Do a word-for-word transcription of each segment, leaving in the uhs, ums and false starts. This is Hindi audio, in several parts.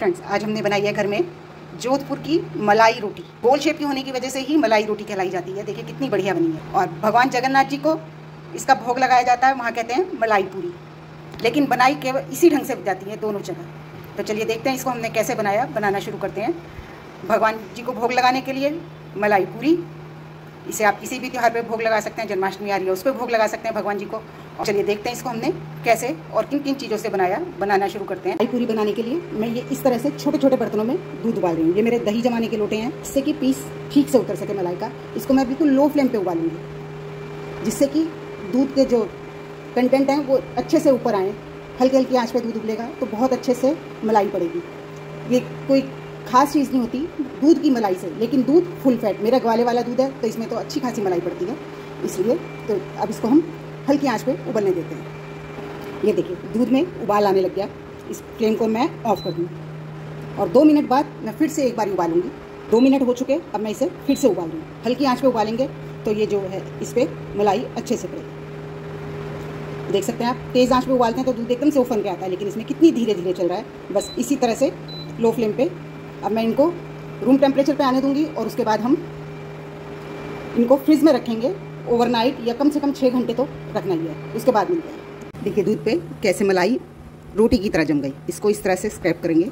फ्रेंड्स, आज हमने बनाई है घर में जोधपुर की मलाई रोटी। गोल शेप की होने की वजह से ही मलाई रोटी कहलाई जाती है। देखिए कितनी बढ़िया बनी है। और भगवान जगन्नाथ जी को इसका भोग लगाया जाता है, वहाँ कहते हैं मलाई पूरी, लेकिन बनाई केवल इसी ढंग से जाती है दोनों जगह। तो चलिए देखते हैं इसको हमने कैसे बनाया। बनाना शुरू करते हैं। भगवान जी को भोग लगाने के लिए मलाई पूरी, इसे आप किसी भी त्यौहार पे भोग लगा सकते हैं। जन्माष्टमी आ रही है, उस पर भोग लगा सकते हैं भगवान जी को। और चलिए देखते हैं इसको हमने कैसे और किन किन चीज़ों से बनाया। बनाना शुरू करते हैं। मलाई पूरी बनाने के लिए मैं ये इस तरह से छोटे छोटे बर्तनों में दूध उबाल रही हूँ। ये मेरे दही जमाने के लोटे हैं, जिससे कि पीस ठीक से उतर सके मलाई का। इसको मैं बिल्कुल लो फ्लेम पे उबालूंगी, जिससे कि दूध के जो कंटेंट हैं वो अच्छे से ऊपर आए। हल्की हल्की आँच पे दूध उबलेगा तो बहुत अच्छे से मलाई पड़ेगी। ये कोई खास चीज़ नहीं होती दूध की मलाई से, लेकिन दूध फुल फैट, मेरा ग्वाले वाला दूध है तो इसमें तो अच्छी खासी मलाई पड़ती है, इसलिए। तो अब इसको हम हल्की आंच पे उबलने देते हैं। ये देखिए दूध में उबाल आने लग गया। इस फ्लेम को मैं ऑफ कर दूँ और दो मिनट बाद मैं फिर से एक बार उबालूंगी। दो मिनट हो चुके, अब मैं इसे फिर से उबाल दूँ। हल्की आँच पे उबालेंगे तो ये जो है इस पर मलाई अच्छे से पड़ेगी। देख सकते हैं आप, तेज़ आँच पे उबालते हैं तो दूध एकदम से उफन के आता है, लेकिन इसमें कितनी धीरे धीरे चल रहा है। बस इसी तरह से लो फ्लेम पे अब मैं इनको रूम टेम्परेचर पे आने दूंगी और उसके बाद हम इनको फ्रिज में रखेंगे ओवरनाइट, या कम से कम छः घंटे तो रखना ही है। उसके बाद मिलते हैं। देखिए दूध पे कैसे मलाई रोटी की तरह जम गई। इसको इस तरह से स्क्रैप करेंगे,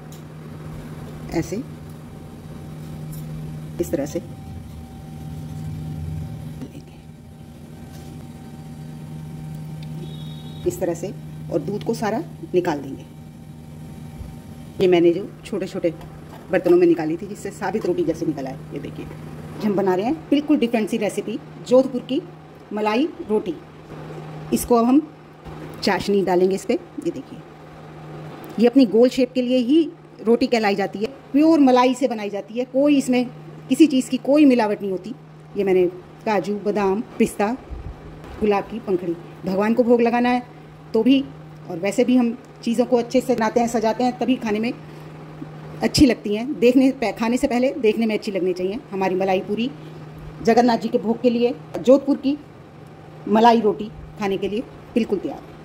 ऐसे इस तरह से इस तरह से, और दूध को सारा निकाल देंगे। ये मैंने जो छोटे छोटे बर्तनों में निकाली थी, जिससे साबित रोटी जैसे निकला है। ये देखिए हम बना रहे हैं बिल्कुल डिफरेंट सी रेसिपी, जोधपुर की मलाई रोटी। इसको अब हम चाशनी डालेंगे इस पर। ये देखिए, ये अपनी गोल शेप के लिए ही रोटी कहलाई जाती है। प्योर मलाई से बनाई जाती है, कोई इसमें किसी चीज़ की कोई मिलावट नहीं होती। ये मैंने काजू, बादाम, पिस्ता, गुलाब की पंखड़ी, भगवान को भोग लगाना है तो भी, और वैसे भी हम चीज़ों को अच्छे से बनाते हैं, सजाते हैं, तभी खाने में अच्छी लगती हैं। देखने खाने से पहले देखने में अच्छी लगनी चाहिए। हमारी मलाई पूरी जगन्नाथ जी के भोग के लिए, जोधपुर की मलाई रोटी खाने के लिए बिल्कुल तैयार।